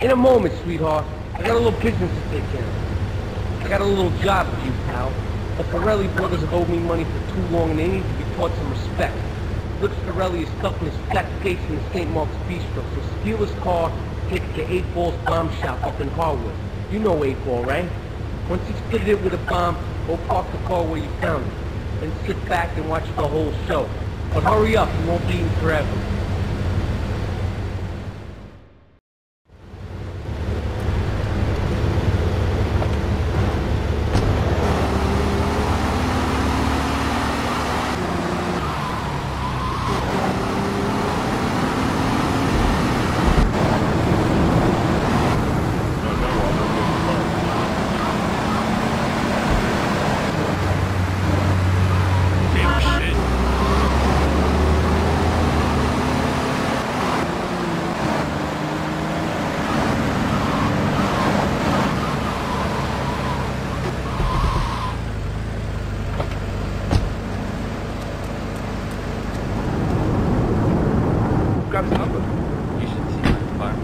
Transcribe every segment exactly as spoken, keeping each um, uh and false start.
In a moment, sweetheart. I got a little business to take care of. I got a little job for you, pal. The Pirelli brothers have owed me money for too long and they need to be taught some respect. Looks Pirelli is stuck in his fat face in the Saint Mark's Bistro, so steal his car, take it to eight Ball's bomb shop up in Harwood. You know eight Ball, right? Once he's fitted it with a bomb, go park the car where you found it. Then sit back and watch the whole show. But hurry up, you won't be eating forever. Got his number. You should see my car.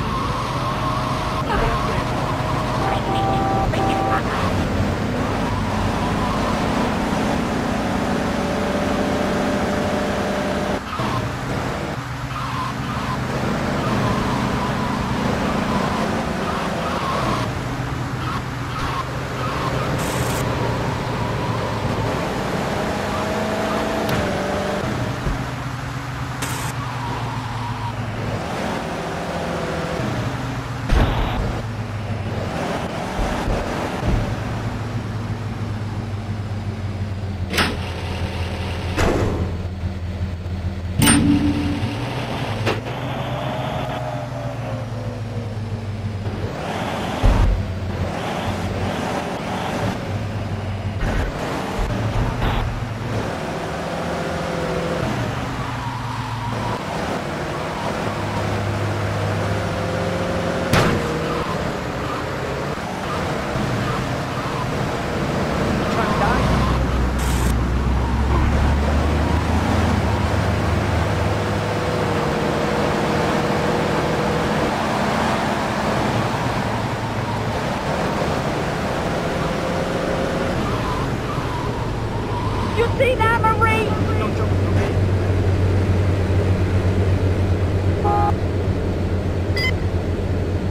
You see that, Marie? No trouble for me.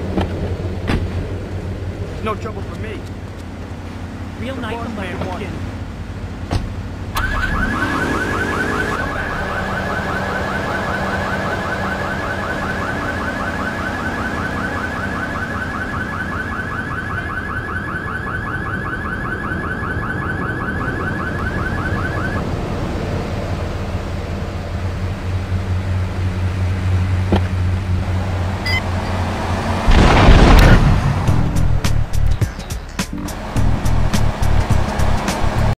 No trouble for me. Real nice Boss and man like wants